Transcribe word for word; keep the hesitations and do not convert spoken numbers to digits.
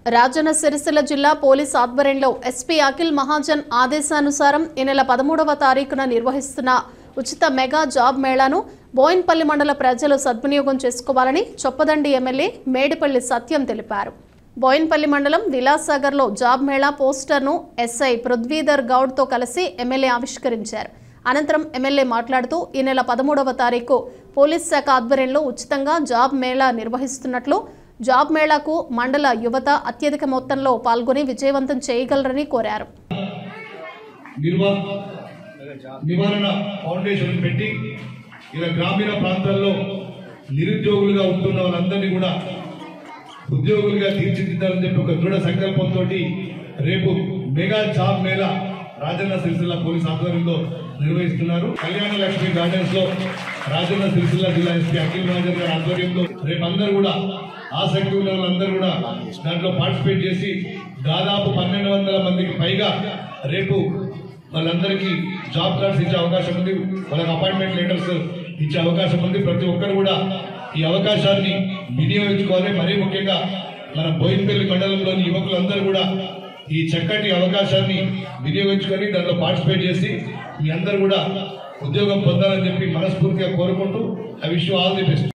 రాజన్న సిరిసిల్ల జిల్లా పోలీస్ ఆధ్వర్యంలో ఎస్పీ అఖిల్ మహాజన్ ఆదేశానుసారం ఈ నెల పదమూడవ తారీఖున నిర్వహిస్తున్న ఉచిత మెగా జాబ్ మేళాను బోయిన్పల్లి మండల ప్రజలు సద్వినియోగం చేసుకోవాలని చొప్పదండి ఎమ్మెల్యే మేడిపల్లి సత్యం తెలిపారు. బోయిన్పల్లి మండలం విలాసాగర్లో జాబ్ మేళా పోస్టర్ను ఎస్ఐ పృథ్వీధర్ గౌడ్తో కలిసి ఎమ్మెల్యే ఆవిష్కరించారు. అనంతరం ఎమ్మెల్యే మాట్లాడుతూ ఈ నెల పదమూడవ తారీఖు పోలీస్ శాఖ ఆధ్వర్యంలో ఉచితంగా జాబ్ మేళా నిర్వహిస్తున్నట్లు, జాబ్ మేళాకు మండల యువత అత్యధిక మొత్తంలో పాల్గొని విజయవంతం చేయగలరని కోరారు. నివారణ ఫౌండేషన్ పెట్టి ఇలా గ్రామీణ ప్రాంతాల్లో నిరుద్యోగులుగా ఉంటున్న వాళ్ళందరినీ కూడా ఉద్యోగులుగా తీర్చిదిద్దాలని చెప్పి ఒక దృఢ సంకల్పంతో రేపు mega job mela Rajanna Sircilla police ఆధ్వర్యంలో నిర్వహిస్తున్నారు. కళ్యాణ లక్ష్మి గార్డెన్స్ లో రాజన్న సిరిసిల్ల జిల్లా ఎస్పీ అఖిల్ మహాజన్ గారి ఆధ్వర్యంలో రేపు అందరూ కూడా ఆసక్తి ఉన్న వాళ్ళందరూ కూడా దాంట్లో పార్టిసిపేట్ చేసి దాదాపు పన్నెండు వందల మందికి పైగా రేపు వాళ్ళందరికీ జాబ్ కార్డ్స్ ఇచ్చే అవకాశం ఉంది. వాళ్ళకి అపాయింట్మెంట్ లెటర్స్ ఇచ్చే అవకాశం ఉంది. ప్రతి ఒక్కరు కూడా ఈ అవకాశాన్ని వినియోగించుకోవాలి. మరీ ముఖ్యంగా మన బోయిన్పల్లి మండలంలోని యువకులందరూ కూడా ఈ చక్కటి అవకాశాన్ని వినియోగించుకొని దాంట్లో పార్టిసిపేట్ చేసి మీ అందరూ కూడా ఉద్యోగం పొందాలని చెప్పి మనస్ఫూర్తిగా కోరుకుంటూ I wish you all the best.